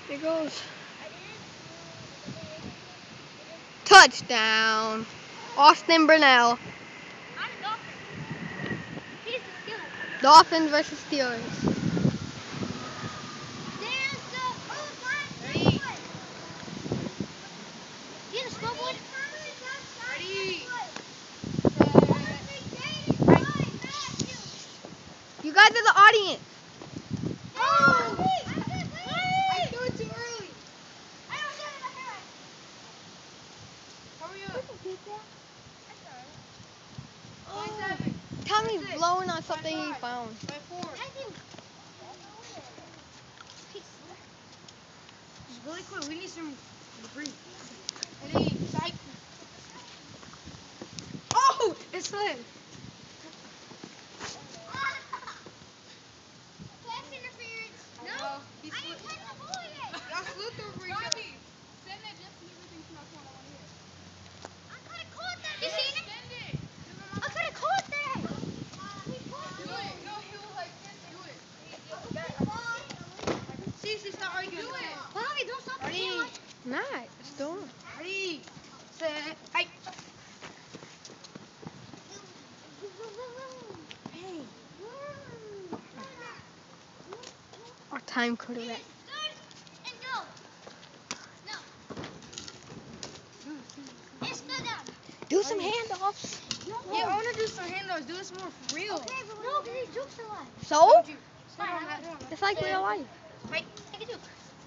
There goes. Touchdown. Austin Burnell. I'm a Dolphin. He's the Steelers. Dolphins versus Steelers. Ready? You the small boy? Ready? You guys are the audience. Oh! I threw it too early. I don't get it. Hurry up. Oh. Tommy's blowing on something he found. By 4. Just really quick. We need some debris. Ready? Psych. Oh! It slid. No, he slid. Y'all slid over each other. Send that just to give everything to my phone. I want to hear it. I could have caught that. You seen it? Send it. I could have caught that. Do it. No, he was like this. Do it. See, stop arguing. Do it. Bobby, don't stop Ready? the camera. Nice. It's doing. Ready, set, hey. Hey. Our time could have been. And go. No. And slow down. Do some handoffs. Yeah, I want to do some handoffs. Do this more for real. Okay, but no, because these jukes are alive. So? Don't you? It's like real life. Wait. Take a juke.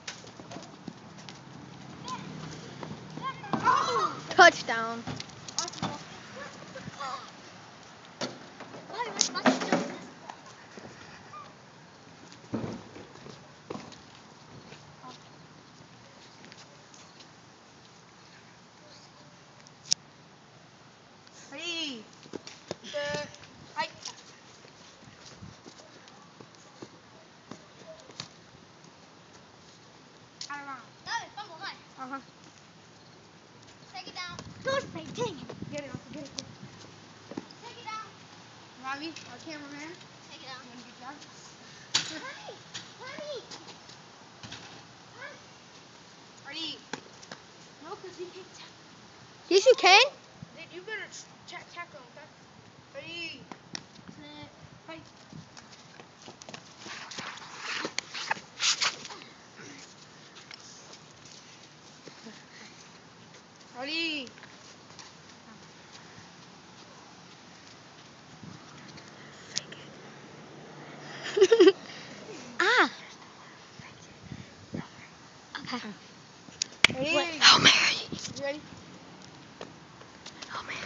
Oh! Touchdown. Bobby, what's the juke? Ready, set, hey. Out of round. Bobby, fumble, hi. Uh-huh. Take it down. Don't say, dang it. Get it, get it. Take it down. Robbie, our cameraman. Take it down. You want a good job? Honey, honey. Ready. No, because he can't tackle. Yes, you can. You better tackle him, okay? Ready, set, hey. Ready. Ah. Okay. Ready. What? Hail Mary. You ready? Hail Mary.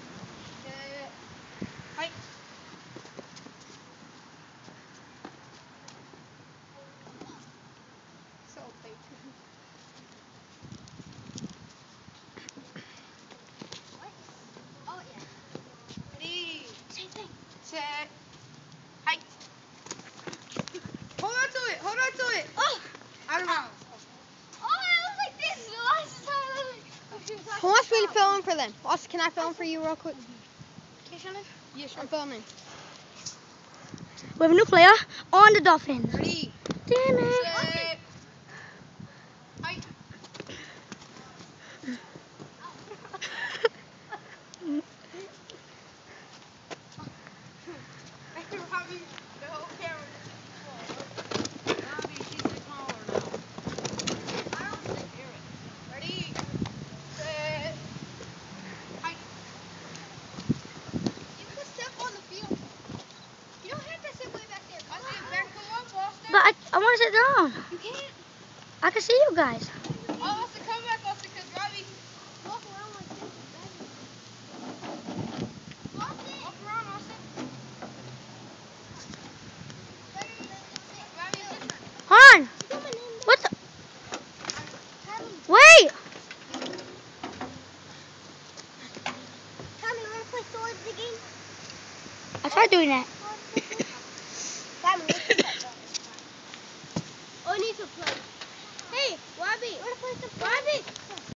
Hey. So fake. Oh, yeah. Ready. Same thing. Set. Hey. Hold on to it. Hold on to it. Oh! Out of bounds. Oh, I was like this the last time. Who wants me to film for them? Austin, can I film for you real quick? Okay, Shannon? Yeah, sure. I'm filming. We have a new player on the Dolphins. Ready. Damn it. Set. Hey. Robbie, the whole camera just full. Robbie, she's smaller now. I don't think hear it. Ready, set, hey. You could step on the field. You don't have to sit way back there. I said back them up, Austin. But I want to sit down. You can't. I can see you guys. Oh, Austin, come back, Austin, because Robbie. Walk around like this. Walk around, Austin. Robbie, listen. Han! What the? Wait! Tommy, want to play swords again? I tried doing that. Tommy, let's do that. Oh, I need to play. Hey, Robbie. Want to play some Robbie?